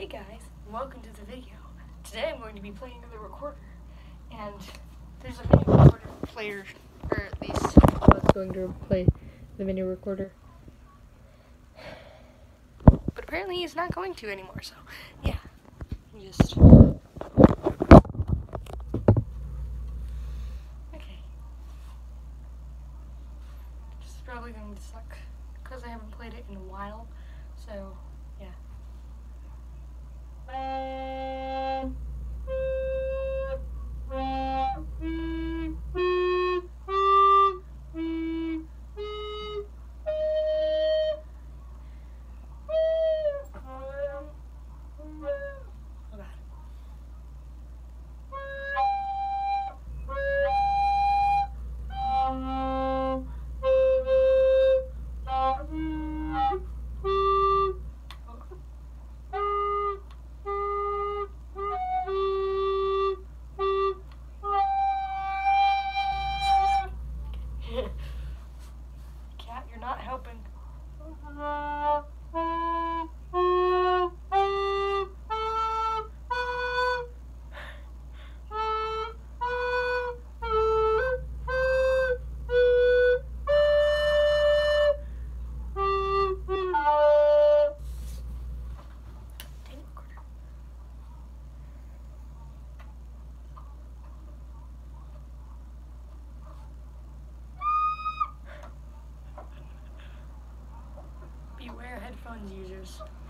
Hey guys, welcome to the video. Today I'm going to be playing the recorder, and there's a mini recorder player, or at least I was going to play the mini recorder. But apparently he's not going to anymore, so yeah, just... Okay. This is probably going to suck, because I haven't played it in a while, so yeah. Cat, you're not helping. Beware headphones users.